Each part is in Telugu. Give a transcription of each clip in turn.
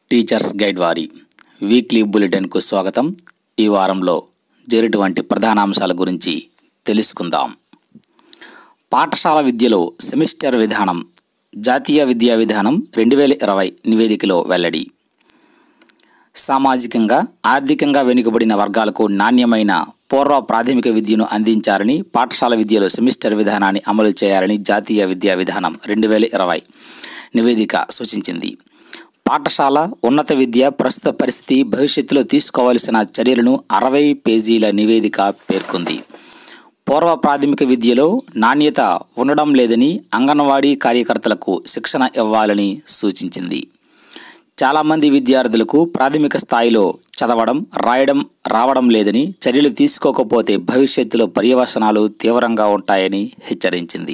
టీచర్స్ గైడ్ వారి వీక్లీ బులెటిన్కు స్వాగతం. ఈ వారంలో జరిగినటువంటి ప్రధాన అంశాల గురించి తెలుసుకుందాం. పాఠశాల విద్యలో సెమిస్టర్ విధానం జాతీయ విద్యా విధానం 2020 నివేదికలో వెల్లడి. సామాజికంగా ఆర్థికంగా వెనుకబడిన వర్గాలకు నాణ్యమైన పూర్వ ప్రాథమిక విద్యను అందించాలని, పాఠశాల విద్యలో సెమిస్టర్ విధానాన్ని అమలు చేయాలని జాతీయ విద్యా విధానం 2020 నివేదిక సూచించింది. పాఠశాల ఉన్నత విద్య ప్రస్తుత పరిస్థితి, భవిష్యత్తులో తీసుకోవాల్సిన చర్యలను 60 పేజీల నివేదిక పేర్కొంది. పూర్వ ప్రాథమిక విద్యలో నాణ్యత ఉండడం లేదని, అంగన్వాడీ కార్యకర్తలకు శిక్షణ ఇవ్వాలని సూచించింది. చాలామంది విద్యార్థులకు ప్రాథమిక స్థాయిలో చదవడం, రాయడం రావడం లేదని, చర్యలు తీసుకోకపోతే భవిష్యత్తులో పర్యవసనాలు తీవ్రంగా ఉంటాయని హెచ్చరించింది.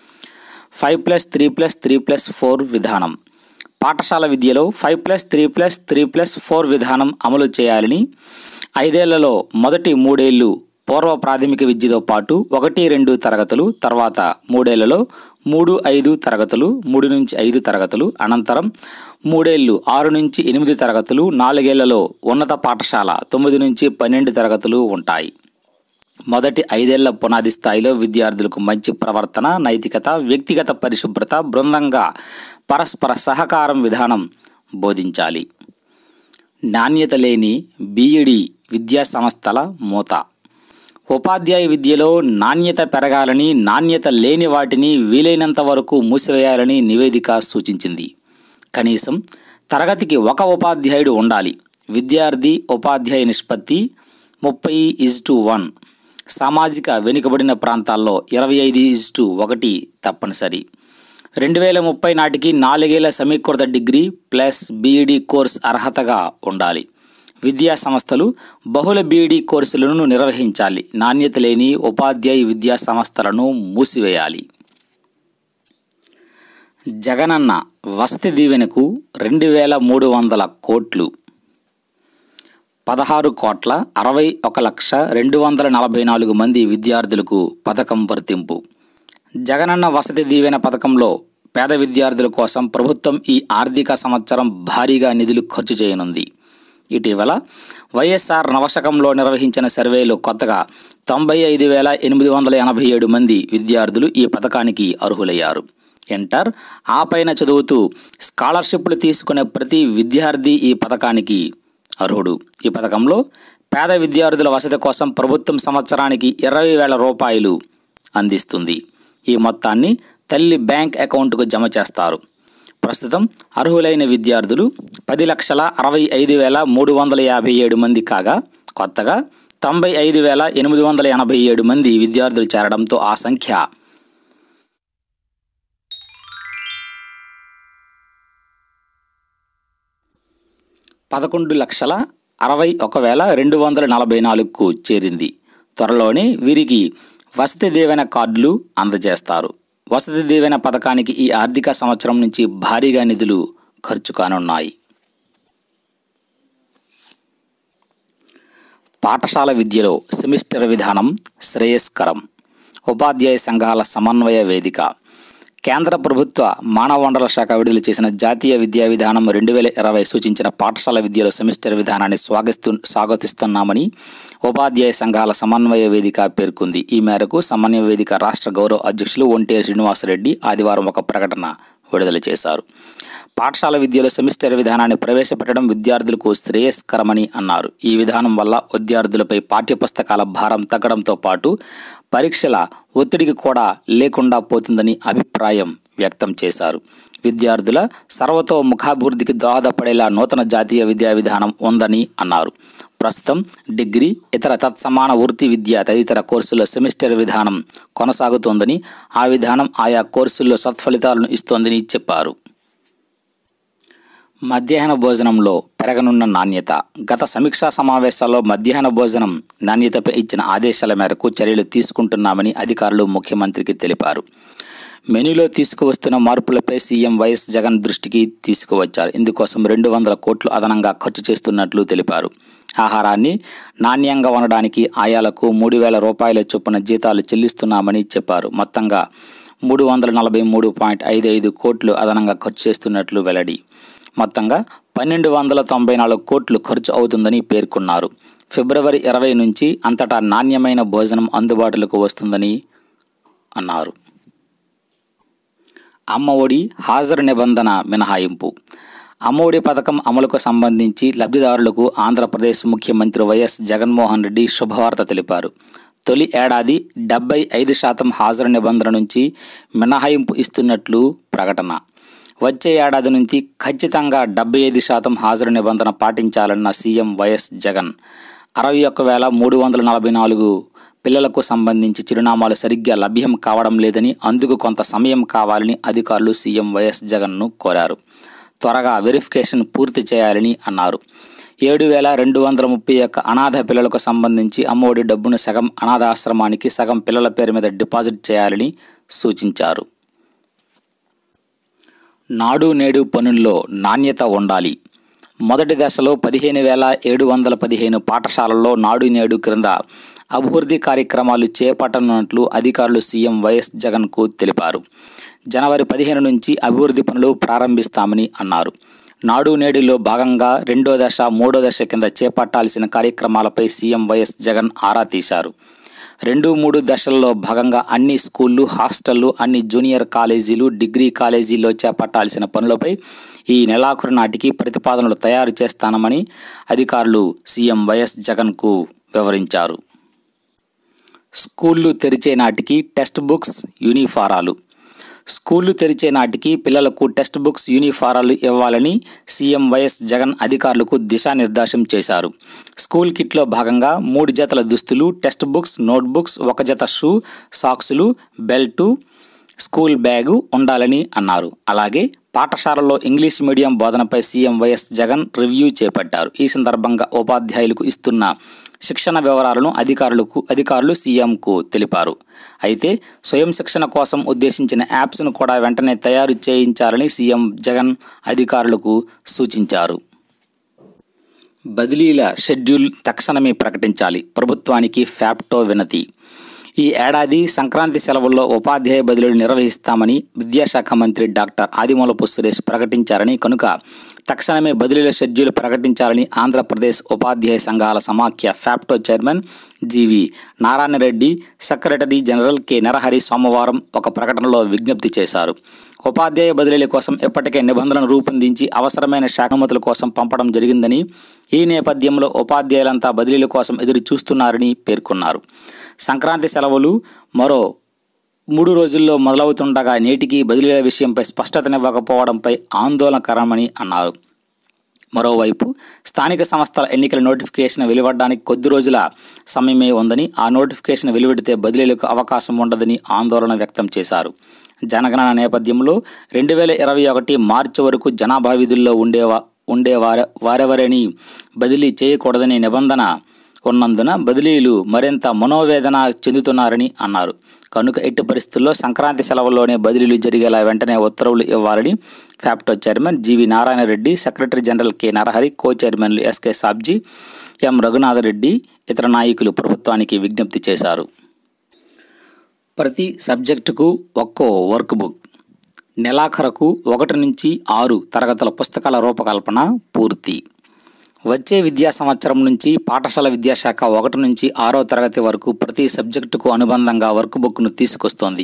5+3+3+4 విధానం పాఠశాల విద్యలో 5+3+3+4 విధానం అమలు చేయాలని, 5 ఏళ్లలో మొదటి 3 ఏళ్లు పూర్వ ప్రాథమిక విద్యతో పాటు 1-2 తరగతులు, తర్వాత 3 ఏళ్లలో 3-5 తరగతులు, 3-5 తరగతులు, అనంతరం 3 ఏళ్లు 6-8 తరగతులు, 4 ఏళ్లలో ఉన్నత పాఠశాల 9-12 తరగతులు ఉంటాయి. మొదటి 5 ఏళ్ల పునాది స్థాయిలో విద్యార్థులకు మంచి ప్రవర్తన, నైతికత, వ్యక్తిగత పరిశుభ్రత, బృందంగా పరస్పర సహకారం విధానం బోధించాలి. నాణ్యత లేని బీఈడీ విద్యా సంస్థల మూత. ఉపాధ్యాయ విద్యలో నాణ్యత పెరగాలని, నాణ్యత లేని వాటిని వీలైనంత వరకు మూసివేయాలని నివేదిక సూచించింది. కనీసం తరగతికి 1 ఉపాధ్యాయుడు ఉండాలి. విద్యార్థి ఉపాధ్యాయ నిష్పత్తి 30:1. సామాజిక వెనుకబడిన ప్రాంతాల్లో 25:1 తప్పనిసరి. 2030 నాటికి 4 ఏళ్ల సమీకృత డిగ్రీ ప్లస్ బీఈడీ కోర్సు అర్హతగా ఉండాలి. విద్యా సంస్థలు బహుళ బీఈడీ కోర్సులను నిర్వహించాలి. నాణ్యత లేని ఉపాధ్యాయ విద్యా సంస్థలను మూసివేయాలి. జగనన్న వసతి దీవెనకు 2,300 కోట్లు. 16,61,244 మంది విద్యార్థులకు పథకం వర్తింపు. జగనన్న వసతి దీవెన పథకంలో పేద విద్యార్థుల కోసం ప్రభుత్వం ఈ ఆర్థిక సంవత్సరం భారీగా నిధులు ఖర్చు చేయనుంది. ఇటీవల వైఎస్ఆర్ నవశకంలో నిర్వహించిన సర్వేలో కొత్తగా 95,887 మంది విద్యార్థులు ఈ పథకానికి అర్హులయ్యారు. ఇంటర్, ఆ పైన చదువుతూ స్కాలర్షిప్లు తీసుకునే ప్రతి విద్యార్థి ఈ పథకానికి అర్హుడు. ఈ పథకంలో పేద విద్యార్థుల వసతి కోసం ప్రభుత్వం సంవత్సరానికి 20,000 రూపాయలు అందిస్తుంది. ఈ మొత్తాన్ని తల్లి బ్యాంక్ అకౌంట్కు జమ చేస్తారు. ప్రస్తుతం అర్హులైన విద్యార్థులు 10,65,357 మంది కాగా, కొత్తగా 95,887 మంది విద్యార్థులు చేరడంతో ఆ సంఖ్య 11,61,244కు చేరింది. త్వరలోనే వీరికి వసతి దీవెన కార్డులు అందజేస్తారు. వసతి దీవెన పథకానికి ఈ ఆర్థిక సంవత్సరం నుంచి భారీగా నిధులు ఖర్చు కానున్నాయి. పాఠశాల విద్యలో సెమిస్టర్ విధానం శ్రేయస్కరం. ఉపాధ్యాయ సంఘాల సమన్వయ వేదిక. కేంద్ర ప్రభుత్వ మానవ వనరుల శాఖ విడుదల చేసిన జాతీయ విద్యా విధానం 2020 సూచించిన పాఠశాల విద్యలో సెమిస్టర్ విధానాన్ని స్వాగతిస్తున్నామని ఉపాధ్యాయ సంఘాల సమన్వయ వేదిక పేర్కొంది. ఈ మేరకు సమన్వయ వేదిక రాష్ట్ర గౌరవ అధ్యక్షులు ఒంటేరు శ్రీనివాసరెడ్డి ఆదివారం ఒక ప్రకటన విడుదల చేశారు. పాఠశాల విద్యలో సెమిస్టర్ విధానాన్ని ప్రవేశపెట్టడం విద్యార్థులకు శ్రేయస్కరమని అన్నారు. ఈ విధానం వల్ల విద్యార్థులపై పాఠ్యపుస్తకాల భారం తగ్గడంతో పాటు పరీక్షల ఒత్తిడికి కూడా లేకుండా పోతుందని అభిప్రాయం వ్యక్తం చేశారు. విద్యార్థుల సర్వతోముఖాభివృద్ధికి దోహదపడేలా నూతన జాతీయ విద్యా విధానం ఉందని అన్నారు. ప్రస్తుతం డిగ్రీ, ఇతర తత్సమాన వృత్తి విద్య తదితర కోర్సుల్లో సెమిస్టర్ విధానం కొనసాగుతోందని, ఆ విధానం ఆయా కోర్సుల్లో సత్ఫలితాలను ఇస్తోందని చెప్పారు. మధ్యాహ్న భోజనంలో పెరగనున్న నాణ్యత. గత సమీక్షా సమావేశాల్లో మధ్యాహ్న భోజనం నాణ్యతపై ఇచ్చిన ఆదేశాల మేరకు చర్యలు తీసుకుంటున్నామని అధికారులు ముఖ్యమంత్రికి తెలిపారు. మెనూలో తీసుకువస్తున్న మార్పులపై సీఎం వైఎస్ జగన్ దృష్టికి తీసుకువచ్చారు. ఇందుకోసం 200 కోట్లు అదనంగా ఖర్చు చేస్తున్నట్లు తెలిపారు. ఆహారాన్ని నాణ్యంగా ఉండడానికి ఆయాలకు 3,000 రూపాయల చొప్పున జీతాలు చెల్లిస్తున్నామని చెప్పారు. మొత్తంగా 343.55 కోట్లు అదనంగా ఖర్చు చేస్తున్నట్లు వెల్లడి. మొత్తంగా 1294 కోట్లు ఖర్చు అవుతుందని పేర్కొన్నారు. ఫిబ్రవరి 20 నుంచి అంతటా నాణ్యమైన భోజనం అందుబాటులోకి వస్తుందని అన్నారు. అమ్మ ఒడి హాజరు నిబంధన మినహాయింపు. అమ్మ ఒడి పథకం అమలుకు సంబంధించి లబ్ధిదారులకు ఆంధ్రప్రదేశ్ ముఖ్యమంత్రి వైఎస్ జగన్మోహన్ రెడ్డి శుభవార్త తెలిపారు. తొలి ఏడాది 75% హాజరు నిబంధన నుంచి మినహాయింపు ఇస్తున్నట్లు ప్రకటన. వచ్చే ఏడాది నుంచి ఖచ్చితంగా 75% హాజరు నిబంధన పాటించాలన్న సీఎం వైఎస్ జగన్. 61,344 పిల్లలకు సంబంధించి చిరునామాలు సరిగ్గా లభ్యం కావడం లేదని, అందుకు కొంత సమయం కావాలని అధికారులు సీఎం వైఎస్ జగన్ను కోరారు. త్వరగా వెరిఫికేషన్ పూర్తి చేయాలని అన్నారు. 7,231 అనాథ పిల్లలకు సంబంధించి అమ్మఒడి డబ్బును సగం అనాథాశ్రమానికి, సగం పిల్లల పేరు మీద డిపాజిట్ చేయాలని సూచించారు. నాడు నేడు పనుల్లో నాణ్యత ఉండాలి. మొదటి దశలో 15,715 పాఠశాలల్లో నాడు నేడు క్రింద అభివృద్ధి కార్యక్రమాలు చేపట్టనున్నట్లు అధికారులు సీఎం వైఎస్ జగన్కు తెలిపారు. జనవరి 15 నుంచి అభివృద్ధి పనులు ప్రారంభిస్తామని అన్నారు. నాడు నేడులో భాగంగా 2వ దశ, 3వ దశ కింద చేపట్టాల్సిన కార్యక్రమాలపై సీఎం వైఎస్ జగన్ ఆరా తీశారు. 2, 3 దశల్లో భాగంగా అన్ని స్కూళ్ళు, హాస్టళ్లు, అన్ని జూనియర్ కాలేజీలు, డిగ్రీ కాలేజీల్లో చేపట్టాల్సిన పనులపై ఈ నెలాఖరు నాటికి ప్రతిపాదనలు తయారు చేస్తానని అధికారులు సీఎం వైఎస్ జగన్కు వివరించారు. స్కూళ్ళు తెరిచే నాటికి టెక్స్ట్ బుక్స్, యూనిఫారాలు. స్కూళ్ళు తెరిచే నాటికి పిల్లలకు టెక్స్ట్ బుక్స్, యూనిఫారాలు ఇవ్వాలని సీఎం వైఎస్ జగన్ అధికారులకు దిశానిర్దేశం చేశారు. స్కూల్ కిట్లో భాగంగా 3 జతల దుస్తులు, టెక్స్ట్ బుక్స్, నోట్బుక్స్, 1 జత షూ, సాక్సులు, బెల్టు, స్కూల్ బ్యాగు ఉండాలని అన్నారు. అలాగే పాఠశాలలో ఇంగ్లీష్ మీడియం బోధనపై సీఎం వైఎస్ జగన్ రివ్యూ చేపట్టారు. ఈ సందర్భంగా ఉపాధ్యాయులకు ఇస్తున్న శిక్షణ వివరాలను అధికారులు సీఎంకు తెలిపారు. అయితే స్వయం శిక్షణ కోసం ఉద్దేశించిన యాప్స్ను కూడా వెంటనే తయారు చేయించాలని సీఎం జగన్ అధికారులకు సూచించారు. బదిలీల షెడ్యూల్ తక్షణమే ప్రకటించాలి. ప్రభుత్వానికి ఫ్యాప్టో వినతి. ఈ ఏడాది సంక్రాంతి సెలవుల్లో ఉపాధ్యాయ బదిలీలు నిర్వహిస్తామని విద్యాశాఖ మంత్రి డాక్టర్ ఆదిమూలపు సురేష్ ప్రకటించారని, కనుక తక్షణమే బదిలీల షెడ్యూల్ ప్రకటించాలని ఆంధ్రప్రదేశ్ ఉపాధ్యాయ సంఘాల సమాఖ్య FAPTO chairman G V Narayana Reddy, secretary general K Narahari సోమవారం ఒక ప్రకటనలో విజ్ఞప్తి చేశారు. ఉపాధ్యాయ బదిలీల కోసం ఇప్పటికే నిబంధనలు రూపొందించి అవసరమైన శాఖానుమతుల కోసం పంపడం జరిగిందని, ఈ నేపథ్యంలో ఉపాధ్యాయులంతా బదిలీల కోసం ఎదురు చూస్తున్నారని పేర్కొన్నారు. సంక్రాంతి సెలవులు మరో 3 రోజుల్లో మొదలవుతుండగా నేటికి బదిలీల విషయంపై స్పష్టతనివ్వకపోవడంపై ఆందోళనకరమని అన్నారు. మరోవైపు స్థానిక సంస్థల ఎన్నికల నోటిఫికేషన్ వెలువడడానికి కొద్ది రోజుల సమయమే ఉందని, ఆ నోటిఫికేషన్ వెలువడితే బదిలీలకు అవకాశం ఉండదని ఆందోళన వ్యక్తం చేశారు. జనగణన నేపథ్యంలో 2021 మార్చి వరకు జనాభా విధుల్లో వారెవరిని బదిలీ చేయకూడదనే నిబంధన ఉన్నందున బదిలీలు మరింత మనోవేదన చెందుతున్నారని అన్నారు. కనుక ఎట్టి పరిస్థితుల్లో సంక్రాంతి సెలవుల్లోనే బదిలీలు జరిగేలా వెంటనే ఉత్తర్వులు ఇవ్వాలని FAPTO chairman G V Narayana Reddy, secretary general K Narahari, co చైర్మన్లు ఎస్కే సాబ్జీ, ఎం రఘునాథరెడ్డి, ఇతర నాయకులు ప్రభుత్వానికి విజ్ఞప్తి చేశారు. ప్రతి సబ్జెక్టుకు ఒక్కో వర్క్ బుక్. నెలాఖరుకు 1 నుంచి 6 తరగతుల పుస్తకాల రూపకల్పన పూర్తి. వచ్చే విద్యా సంవత్సరం నుంచి పాఠశాల విద్యాశాఖ 1 నుంచి 6వ తరగతి వరకు ప్రతి సబ్జెక్టుకు అనుబంధంగా వర్క్ బుక్ను తీసుకొస్తోంది.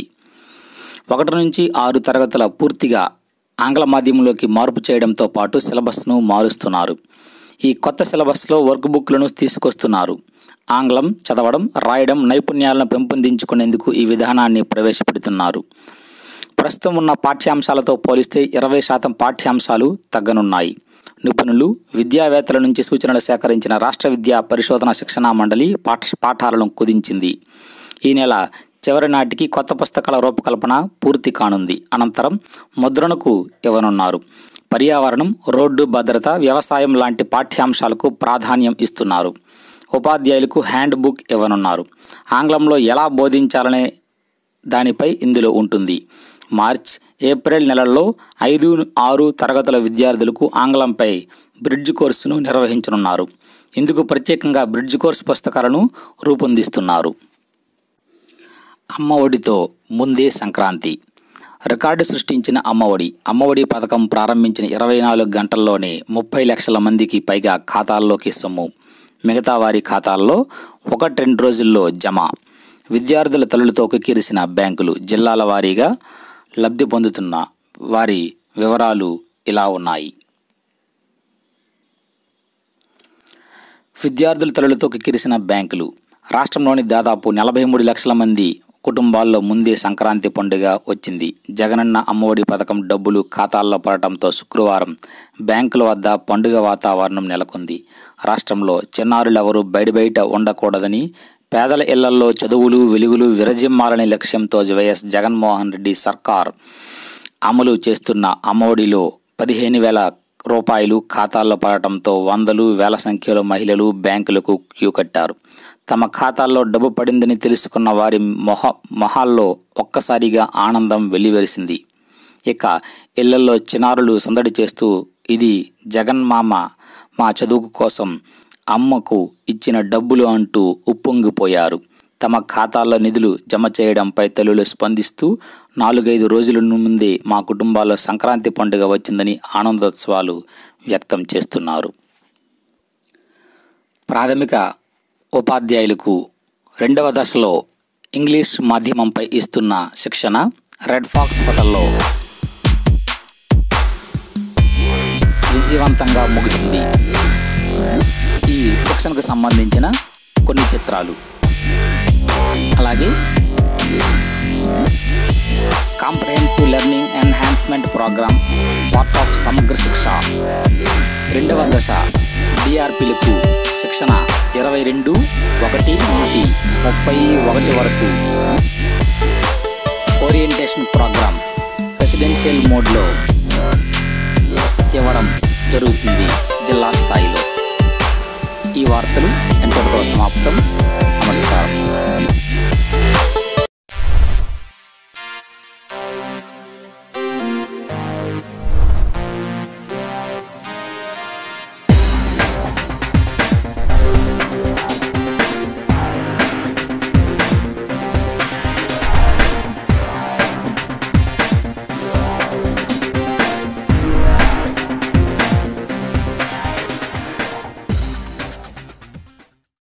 1 నుంచి 6 తరగతుల పూర్తిగా ఆంగ్ల మాధ్యమంలోకి మార్పు చేయడంతో పాటు సిలబస్ను మారుస్తున్నారు. ఈ కొత్త సిలబస్లో వర్క్ బుక్లను తీసుకొస్తున్నారు. ఆంగ్లం చదవడం, రాయడం నైపుణ్యాలను పెంపొందించుకునేందుకు ఈ విధానాన్ని ప్రవేశపెడుతున్నారు. ప్రస్తుతం ఉన్న పాఠ్యాంశాలతో పోలిస్తే 20% పాఠ్యాంశాలు తగ్గనున్నాయి. నిపుణులు, విద్యావేత్తల నుంచి సూచనలు సేకరించిన రాష్ట్ర విద్యా పరిశోధన శిక్షణా మండలి పాఠాలను కుదించింది. ఈ నెల చివరి నాటికి కొత్త పుస్తకాల రూపకల్పన పూర్తి కానుంది. అనంతరం ముద్రణకు ఇవ్వనున్నారు. పర్యావరణం, రోడ్డు భద్రత, వ్యవసాయం లాంటి పాఠ్యాంశాలకు ప్రాధాన్యం ఇస్తున్నారు. ఉపాధ్యాయులకు హ్యాండ్ బుక్ ఇవ్వనున్నారు. ఆంగ్లంలో ఎలా బోధించాలనే దానిపై ఇందులో ఉంటుంది. మార్చ్, ఏప్రిల్ నెలల్లో 5, 6 తరగతుల విద్యార్థులకు ఆంగ్లంపై బ్రిడ్జ్ కోర్సును నిర్వహించనున్నారు. ఇందుకు ప్రత్యేకంగా బ్రిడ్జ్ కోర్సు పుస్తకాలను రూపొందిస్తున్నారు. అమ్మ ఒడితో ముందే సంక్రాంతి. రికార్డు సృష్టించిన అమ్మఒడి పథకం ప్రారంభించిన 24 గంటల్లోనే 30 లక్షల మందికి పైగా ఖాతాల్లోకి సొమ్ము. మిగతా వారి ఖాతాల్లో 1-2 రోజుల్లో జమ. విద్యార్థుల తల్లులతో కిక్కిరిసిన బ్యాంకులు. జిల్లాల వారీగా లబ్ధి పొందుతున్న వారి వివరాలు ఇలా ఉన్నాయి. విద్యార్థుల తల్లులతో కిక్కిరిసిన బ్యాంకులు. రాష్ట్రంలోని దాదాపు 43 లక్షల మంది కుటుంబాల్లో ముందే సంక్రాంతి పండుగ వచ్చింది. జగనన్న అమ్మఒడి పథకం డబ్బులు ఖాతాల్లో పడటంతో శుక్రవారం బ్యాంకుల వద్ద పండుగ వాతావరణం నెలకొంది. రాష్ట్రంలో చిన్నారులెవరూ బయట ఉండకూడదని, పేదల ఇళ్లలో చదువులు వెలుగులు విరజిమ్మాలనే లక్ష్యంతో వైఎస్ జగన్మోహన్ రెడ్డి సర్కార్ అమలు చేస్తున్న అమ్మఒడిలో 15,000 రూపాయలు ఖాతాల్లో పడటంతో వందలు వేల సంఖ్యలో మహిళలు బ్యాంకులకు క్యూ కట్టారు. తమ ఖాతాల్లో డబ్బు పడిందని తెలుసుకున్న వారి మొహాల్లో ఒక్కసారిగా ఆనందం వెల్లివిరిసింది. ఇక ఇళ్లలో చిన్నారులు సందడి చేస్తూ ఇది జగన్మామ మా చదువు కోసం అమ్మకు ఇచ్చిన డబ్బులు అంటూ ఉప్పొంగిపోయారు. తమ ఖాతాల్లో నిధులు జమ చేయడంపై తల్లులు స్పందిస్తూ 4-5 రోజుల ముందే మా కుటుంబాల్లో సంక్రాంతి పండుగ వచ్చిందని ఆనందోత్సవాలు వ్యక్తం చేస్తున్నారు. ప్రాథమిక ఉపాధ్యాయులకు 2వ దశలో ఇంగ్లీష్ మాధ్యమంపై ఇస్తున్న శిక్షణ రెడ్ ఫాక్స్ హోటల్లో విజయవంతంగా ముగిసింది. ఈ శిక్షణకు సంబంధించిన కొన్ని చిత్రాలు, అలాగే comprehensive learning enhancement programme part of Samagra Shiksha. 2వ దశ డిఆర్పీలకు శిక్షణ 22/1 నుంచి 31 వరకు. ఓరియంటేషన్ ప్రోగ్రామ్ రెసిడెన్షియల్ మోడ్లో ఇవ్వడం జరుగుతుంది జిల్లా స్థాయిలో. ఈ వార్తలు ఎంతటితో సమాప్తం. నమస్కారం.